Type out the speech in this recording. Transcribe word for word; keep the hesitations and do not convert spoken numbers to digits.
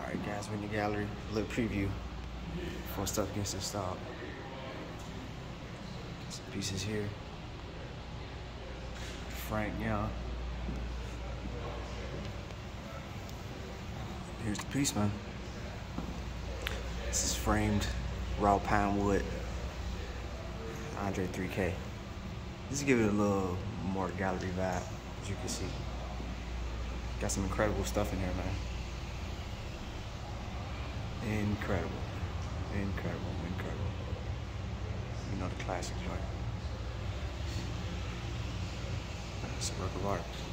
Alright guys, we're in the gallery. A little preview before stuff gets installed. Some pieces here. Frank Young. Here's the piece, man. This is framed raw pine wood. Andre three K. Just to give it a little more gallery vibe, as you can see. Got some incredible stuff in here, man. Incredible. Incredible, incredible. You know the classics, right? It's a work of art.